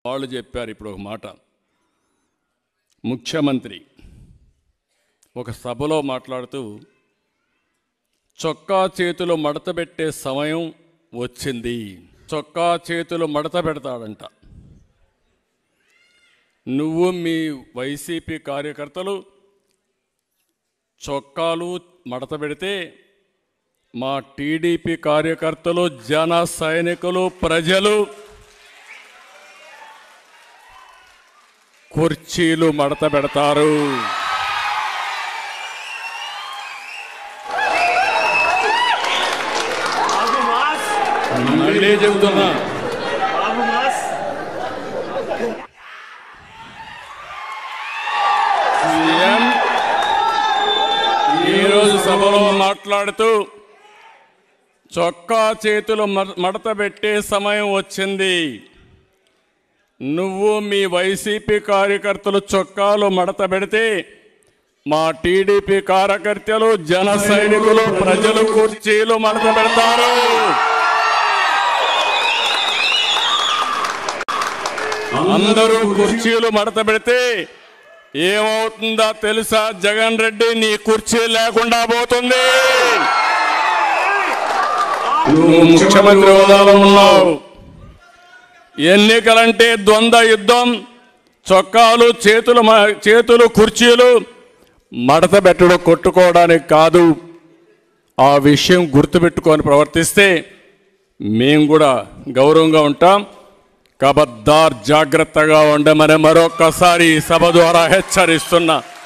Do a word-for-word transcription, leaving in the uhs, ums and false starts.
వాళ్ళు చెప్పారు ఇప్పుడు ఒక మాట. ముఖ్యమంత్రి ఒక సభలో మాట్లాడుతూ చొక్కా చేతులు మడత పెట్టే సమయం వచ్చింది. చొక్కా చేతులు మడత పెడతాడంట. నువ్వు మీ వైసీపీ కార్యకర్తలు చొక్కాలు మడత పెడితే మా టీడీపీ కార్యకర్తలు, జన సైనికులు, ప్రజలు కుర్చీలు మడత పెడతారు. మళ్ళీ చెబుతున్నా, సీఎం ఈరోజు సభలో మాట్లాడుతూ చొక్కా చేతులు మడత పెట్టే సమయం వచ్చింది. నువ్వు మీ వైసీపీ కార్యకర్తలు చొక్కాలు మడత పెడితే మా టీడీపీ కార్యకర్తలు, జన సైనికులు, ప్రజలు కుర్చీలు మడత పెడతారు. అందరూ కుర్చీలు మడత పెడితే ఏమవుతుందో తెలుసా? జగన్ రెడ్డి నీ కుర్చీ లేకుండా పోతుంది. నువ్వు ముఖ్యమంత్రి హోదాలో ఉన్నావు. ఎన్నికలంటే ద్వంద్వ యుద్ధం. చొక్కాలు, చేతులు చేతులు కుర్చీలు మడత పెట్టడం కొట్టుకోవడానికి కాదు. ఆ విషయం గుర్తుపెట్టుకొని ప్రవర్తిస్తే మేము కూడా గౌరవంగా ఉంటాం. కబద్దార్, జాగ్రత్తగా ఉండమని మరొక్కసారి సభ ద్వారా హెచ్చరిస్తున్నా.